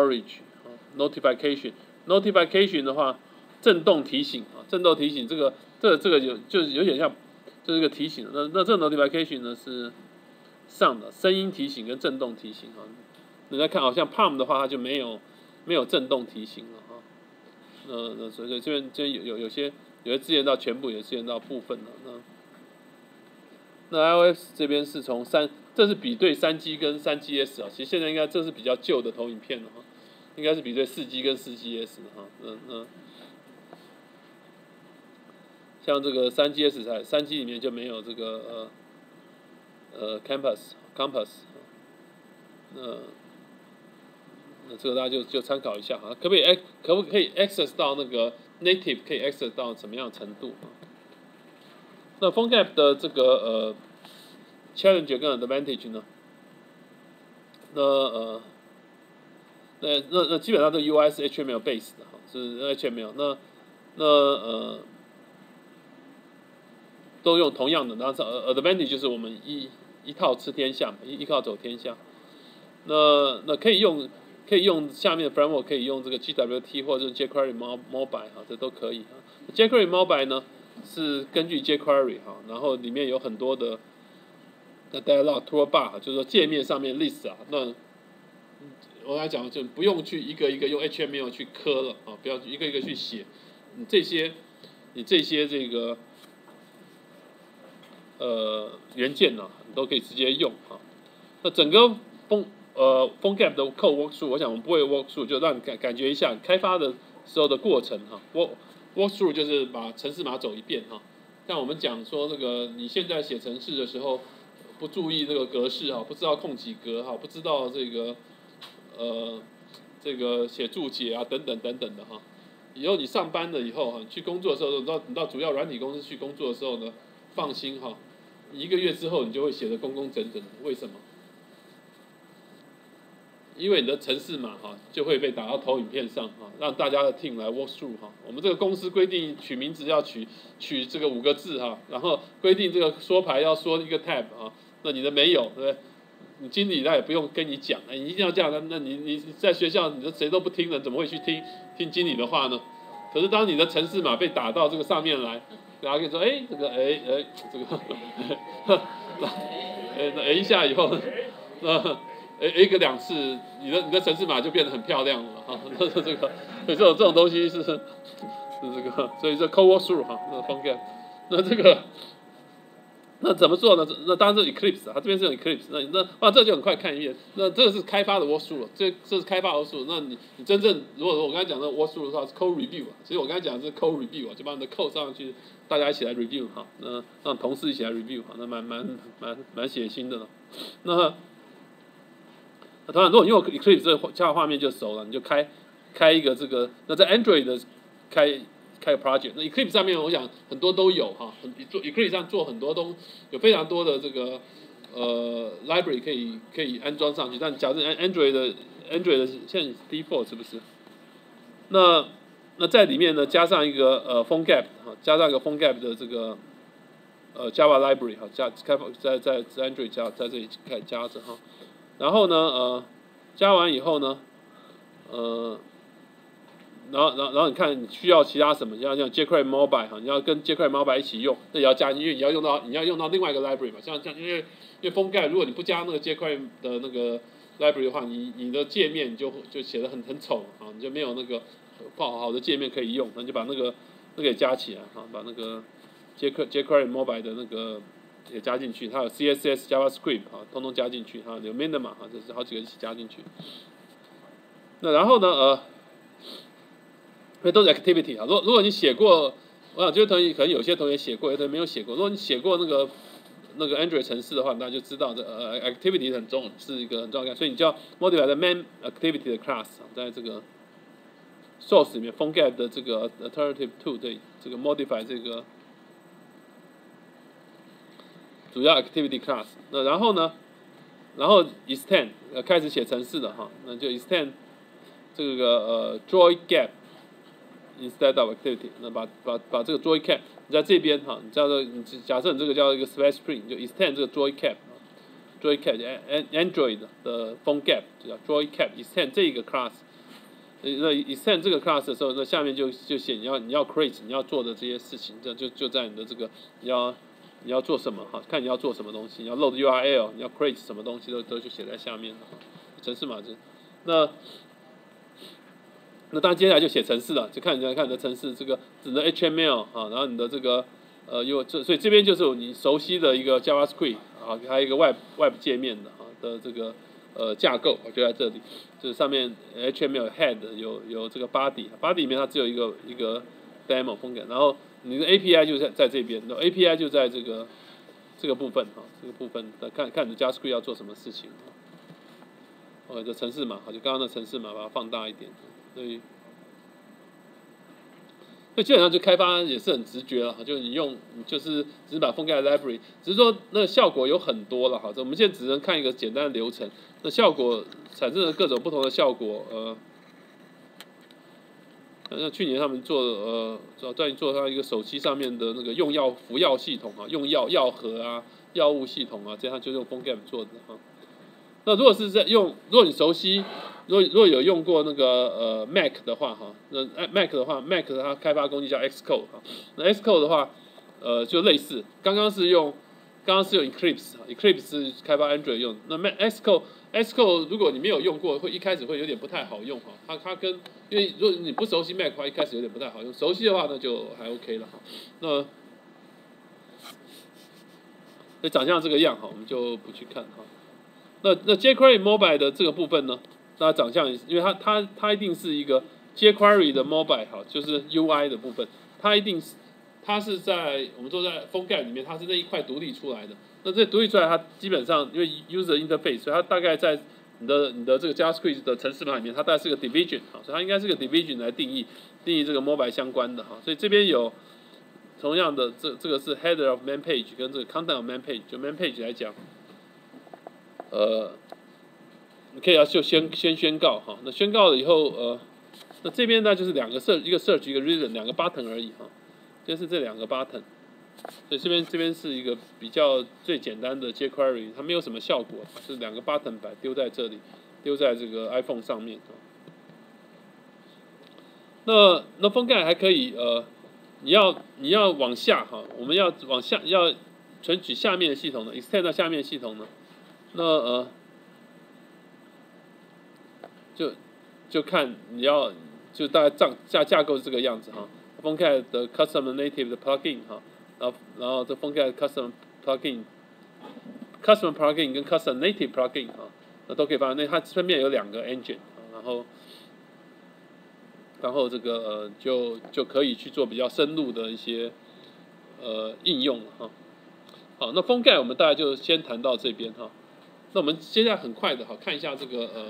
storage 啊 notification 的话，震动提醒啊，震动提醒这个就是有点像就是一个提醒。那这个 notification 呢是上的声音提醒跟震动提醒啊。你再看好像 Palm 的话，它就没有震动提醒了哈。所以这边有些支援到全部，有支援到部分了。那 iOS 这边是从这是比对3G 跟3GS 啊，其实现在应该这是比较旧的投影片了哈，应该是比对4G 跟4GS 的哈。像这个3G 里面就没有这个Compass， 那这个大家就参考一下哈，可不可以 access 到那个 native 可以 access 到什么样的程度啊？那 PhoneGap 的这个challenge 跟 advantage 呢？那基本上这个 UI 是 HTML base 的哈，是 HTML。都用同样的，然后advantage 就是我们一套吃天下嘛，一套走天下。那可以用下面的 framework 可以用这个 GWT 或者是 jQuery Mobile 哈，这都可以哈。jQuery Mobile 呢是根据 jQuery 哈，然后里面有很多的dialog toolbar， 就是说界面上面 list 啊。那我来讲就不用去一个一个用 HTML 去刻了啊，不要一个一个去写。你这些这个元件呢，你都可以直接用啊。那整个PhoneGap 的 code walkthrough， 我想我们不会 walkthrough， 就让你感觉一下开发的时候的过程哈。walkthrough 就是把程式码走一遍哈。像我们讲说这个你现在写程式的时候不注意这个格式哈，不知道空几格哈，不知道这个写注解啊等等的哈。以后你上班了以后哈，去工作的时候，你到主要软体公司去工作的时候呢，放心哈，1个月之后你就会写得工工整整的。为什么？因为你的程式码哈就会被打到投影片上哈，让大家的 team 来 walk through 哈。我们这个公司规定取名字要取这个5个字哈，然后规定这个缩排要缩一个 tab 啊，那你的没有，对不对？你经理他也不用跟你讲，你一定要这样，那你在学校你谁都不听了，怎么会去听经理的话呢？可是当你的程式码被打到这个上面来，然后跟你说，这个那一下以后，一个2次，你的程式码就变得很漂亮了哈。这个，所以这种东西是这个，所以这 code walkthrough 哈，那 PhoneGap， 那这个。那怎么做呢？那当然是 Eclipse 啊，它这边是用 Eclipse， 这就很快看一遍。那这个是开发的 walkthrough 了，这是开发 walkthrough。那你真正如果我刚才讲的 walkthrough 的话是 code review 啊，其实我刚才讲的是 code review 啊，就把你的 code 上去，大家一起来 review 哈，那让同事一起来 review 哈，那蛮血腥的了。那当然，如果你用 Eclipse 这个加画面就熟了，你就开一个这个，那在 Android 的开个 project， 那 Eclipse 上面我想很多都有哈，Eclipse 上做很多有非常多的这个library 可以安装上去，但假设 Android 的现在 default 是不是？那在里面呢加上一个PhoneGap 哈，加上一个 PhoneGap 的这个Java library 哈，开发在 Android 在这里开始加着哈，然后呢加完以后呢然后你看你需要其他什么，像 jQuery Mobile 哈，你要跟 jQuery Mobile 一起用，那也要加，因为你要用到另外一个 library 嘛，像因为PhoneGap 如果你不加那个 jQuery 的那个 library 的话，你的界面就写得很丑啊，你就没有那个好的界面可以用，那你就把那个也加起来啊，把那个 jQuery Mobile 的那个也加进去，它有 CSS、JavaScript 啊，通通加进去，有 Minima 啊，这是好几个一起加进去。那然后呢因为都是 activity 啊。如果你写过，我想这些同学可能有些同学写过，有些同学没有写过。如果你写过那个 Android 程式的话，大家就知道这activity 是一个很重要的，所以你就要 modify 的 main activity 的 class 在这个 source 里面 PhoneGap 的这个 alternative to 这个 modify 这个主要 activity class。那然后 extend 开始写程式了哈，那就 extend 这个join gap instead of activity， 那把这个 join cap 你在这边哈，你叫做假设你这个叫一个 space string， 就 extend 这个 join cap，join cap Android 的 PhoneGap 就叫 join cap extend 这个 class 那 extend 这个 class 的时候，那下面就写你要 create 你要做的这些事情，这就在你的这个你要做什么哈，看你要做什么东西，你要 load URL， 你要 create 什么东西都就写在下面的哈，程式码字。那当然接下来就写程式了，就看你的程式这个你的 HTML 啊，然后你的这个所以这边就是你熟悉的一个 JavaScript 啊，还有一个 Web 界面的啊的这个架构，就在这里，就是上面 HTML head 有这个 body 里面它只有一个 demo 风格，然后你的 API 就在这边，那 API 就在这个部分哈，这个部分看你的 JavaScript 要做什么事情。这程式码，就刚刚的程式码把它放大一点，所以基本上就开发也是很直觉了，就你就是只是把 PhoneGap library， 只是说那个效果有很多了哈，我们现在只能看一个简单的流程，那效果产生了各种不同的效果，那去年他们做他一个手机上面的那个服药系统啊，用药盒啊、药物系统啊，这样就用 PhoneGap 做的哈。那如果你熟悉，如果有用过那个Mac 的话哈，那 Mac 它开发工具叫 Xcode 哈，那 Xcode 的话，就类似，刚刚是用 Eclipse 是开发 Android 用，那 Xcode 如果你没有用过，一开始会有点不太好用哈，它因为如果你不熟悉 Mac 的话，一开始有点不太好用，熟悉的话那就还 OK 了哈，那长相这个样哈，我们就不去看哈。那 jQuery Mobile 的这个部分呢，那长相因为它一定是一个 jQuery 的 Mobile 哈，就是 UI 的部分，它是在我们说在 PhoneGap 里面，它是那一块独立出来的。那这独立出来，它基本上因为 User Interface， 所以它大概在你的这个 JavaScript 的程式码里面，它大概是个 division 哈，所以它应该是个 division 来定义这个 Mobile 相关的哈。所以这边有同样的这个是 Header of Man Page 跟这个 Content of Man Page， 就 Man Page 来讲。你可以就先宣告哈，那宣告了以后，那这边呢就是一个 search 一个 reason 2个 button 而已哈，就是这2个 button， 所以这边是一个比较最简单的 jQuery， 它没有什么效果，是2个 button 丢在这里，丢在这个 iPhone 上面。那 PhoneGap 还可以你要往下哈，我们要往下要存取下面的系统呢 ，extend 到下面的系统呢。那就看你要就大概架构是这个样子哈。PhoneGap 的 Custom Native 的 Plugin 哈，然后这 PhoneGap Custom Plugin 跟 Custom Native Plugin 哈，那都可以放在那。它分别有2个 engine， 然后这个就可以去做比较深入的一些应用哈。好，那 PhoneGap 我们大概就先谈到这边哈。那我们接下来很快的哈看一下这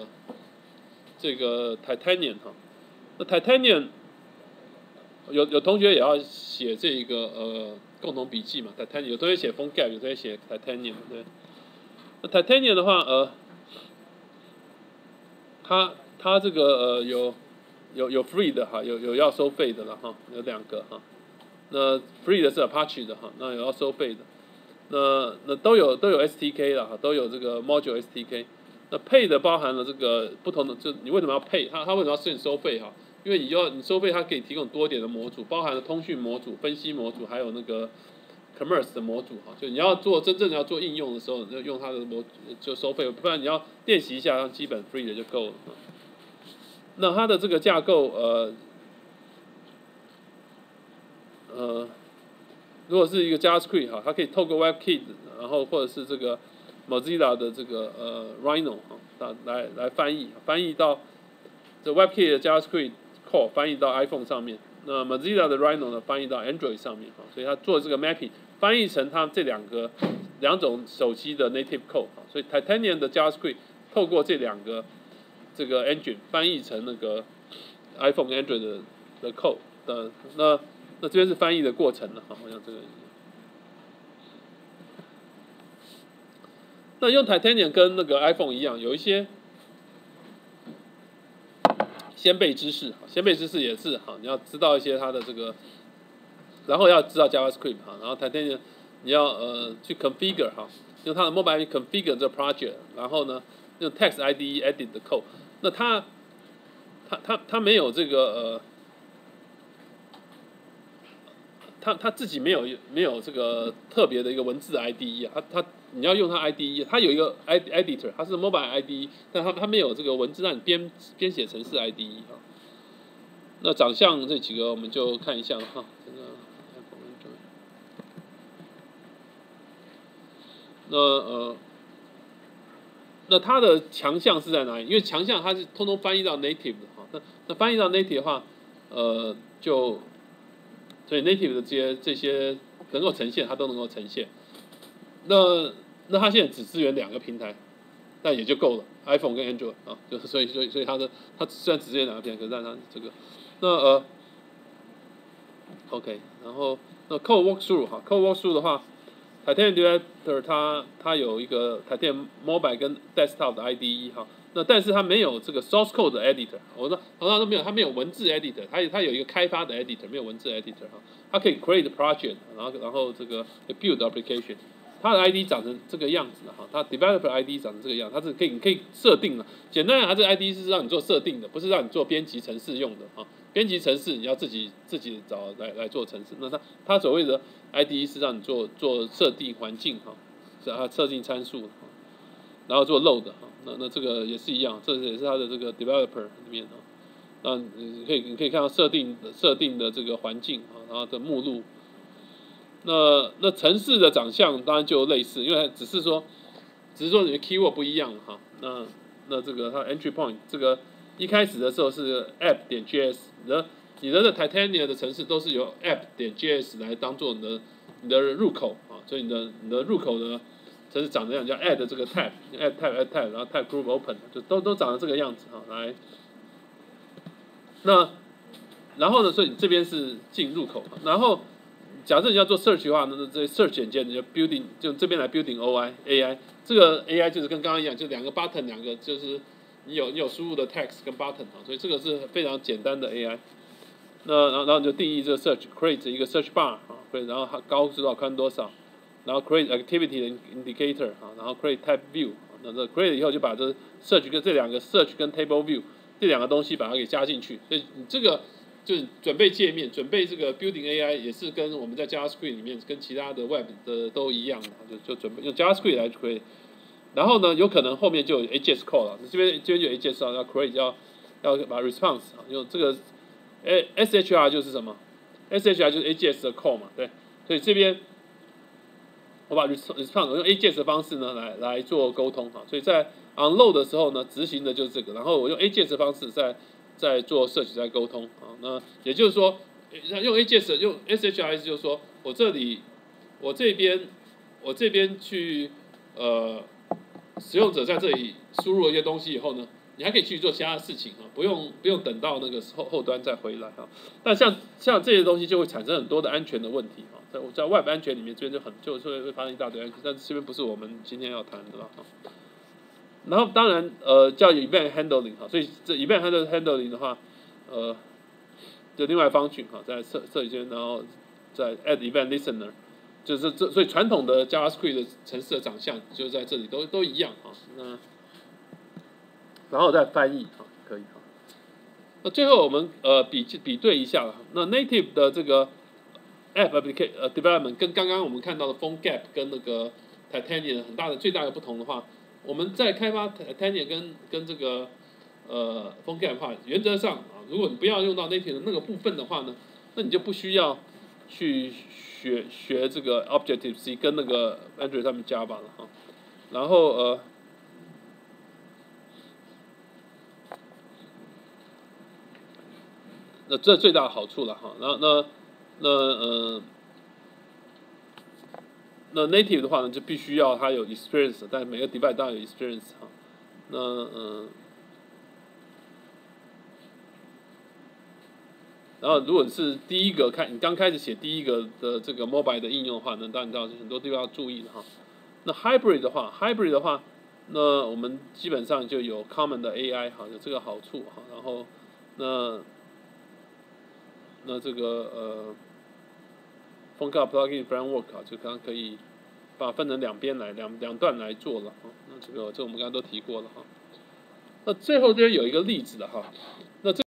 个 Titanium 哈，那 Titanium 有同学也要写这个共同笔记嘛 ，Titanium 有同学写 PhoneGap， 有同学写 Titanium 对。那 Titanium 的话它这个有 free 的哈，有要收费的了哈，有2个哈。那 free 的是 Apache 的哈，那有要收费的。那都有 STK 了哈，都有这个 Module STK。那 Pay 的包含了这个不同的，就你为什么要 Pay？ 它为什么要设你收费哈？因为你收费，它可以提供多一点的模组，包含了通讯模组、分析模组，还有那个 Commerce 的模组哈。就你要真正要做应用的时候，就用它的就收费，不然你要练习一下，让基本 free 的就够了。那它的这个架构如果是一个 JavaScript 哈，它可以透过 WebKit， 然后或者是这个 Mozilla 的这个Rhino 哈，来翻译到这 WebKit 的 JavaScript core 翻译到 iPhone 上面，那 Mozilla 的 Rhino 呢翻译到 Android 上面哈，所以它做这个 mapping 翻译成它这两种手机的 native code 哈，所以 Titanium 的 JavaScript 透过这2个这个 engine 翻译成那个 iPhone Android 的 code 的那这边是翻译的过程了哈，我想这个。那用 Titanium 跟那个 iPhone 一样，有一些先辈知识，先辈知识也是哈，你要知道一些它的这个，然后要知道 JavaScript 哈，然后 Titanium 你要去 configure 哈，用它的 Mobile configure 这个 project， 然后呢用 Text IDE edit 的 code， 那它它没有这个它自己没有这个特别的一个文字的 IDE 啊，你要用它 IDE， 它有一个 editor， 它是 mobile IDE， 但它没有这个文字让你编写程式 IDE 啊。那长相这几个我们就看一下哈，这个那它的强项是在哪里？因为强项它是通通翻译到 native 的哈，那翻译到 native 的话，所以 native 的这些能够呈现，它都能够呈现。那它现在只支援2个平台，那也就够了 ，iPhone 跟 Android 啊，就是所以它虽然只支援2个平台，可是但它这个OK， 然后那 Code Walkthrough 哈 ，Code Walkthrough 的话 ，Titanium Developer 它有一个 Titanium Mobile 跟 Desktop 的 IDE 哈，那但是它没有这个 Source Code 的 Editor， 我说都没有，它没有文字 Editor， 它有一个开发的 Editor， 没有文字 Editor 哈，它可以 create project， 然后这个 build application。它的 ID 长成这个样子哈，它 developer ID 长成这个样，它是你可以设定了。简单来讲，它这个 ID 是让你做设定的，不是让你做编辑程式用的啊。编辑程式你要自己找来做程式。那它所谓的 ID 是让你做设定环境哈，它设定参数，然后做 load 哈。那这个也是一样，这也是它的这个 developer 里面啊。那你可以看到设定的这个环境啊，然后的目录。那程式的长相当然就类似，因为只是说你的 keyword 不一样哈。那这个它 entry point 这个一开始的时候是 app.js， 你的 Titanium 的程式都是由 app.js 来当做你的入口啊，所以你的入口的程式长这样，叫 add 这个 tab，add tab， 然后 tab group open， 就都长得这个样子哈。来，然后呢，所以这边是进入口，然后。假设你要做 search 的话，那这 search 简介你就 building 就这边来 building AI， 这个 AI 就是跟刚刚一样，就2个 button， 2个就是你有输入的 text 跟 button 啊，所以这个是非常简单的 AI。然后你就定义这个 search，create 一个 search bar 啊，然后它高多少宽多少，然后 create activity indicator 啊，然后 create type view， 那这 create 以后就把这 search 跟这2个 search 跟 table view 这2个东西把它给加进去，所以你这个。就是准备界面，准备这个 building AI 也是跟我们在 JavaScript 里面跟其他的 Web 的都一样的，就准备用 JavaScript 来 create。然后呢，有可能后面就有 AJS call 了，这边就有 AJS 要 create 要把 response 用这个SHR 就是什么 ？SHR 就是 AJS 的 call 嘛，对。所以这边我把 response 用 AJS 的方式呢来做沟通哈，所以在 unload 的时候呢，执行的就是这个，然后我用 AJS 的方式在做search在沟通啊，那也就是说，用 AJS 用 SHRS 就是说我这边去使用者在这里输入了一些东西以后呢，你还可以去做其他的事情啊，不用等到那个后端再回来啊。但像这些东西就会产生很多的安全的问题啊，在 Web 安全里面这边就会发生一大堆安全，但是这边不是我们今天要谈的了啊。然后当然叫 event handling 哈，所以这 event handling 的话，就另外function哈，在设计间，然后在 add event listener， 就是所以传统的 JavaScript 的程式的长相就在这里都一样哈。然后再翻译哈，可以哈。那最后我们比对一下了，那 native 的这个 app application development 跟刚刚我们看到的 PhoneGap 跟那个 Titanium 最大的不同的话。我们在开发 Titanium 跟这个PhoneGap 的话，原则上啊，如果你不要用到 native 的那个部分的话呢，那你就不需要去学这个 Objective C 跟那个 Android 上面 Java 了哈。然后那这最大的好处了哈。然后那 native 的话呢，就必须要它有 experience， 但每个 device 都要有 experience 哈。然后如果是第一个你刚开始写第一个的这个 mobile 的应用的话呢，当然很多地方要注意的哈。那 hybrid 的话，那我们基本上就有 common 的 AI 哈，有这个好处哈。然后那这个PhoneGap Plugin Framework 啊，就刚刚可以把它分成两段来做了哈。那这个我们刚刚都提过了哈。那最后这边有一个例子的哈， 那这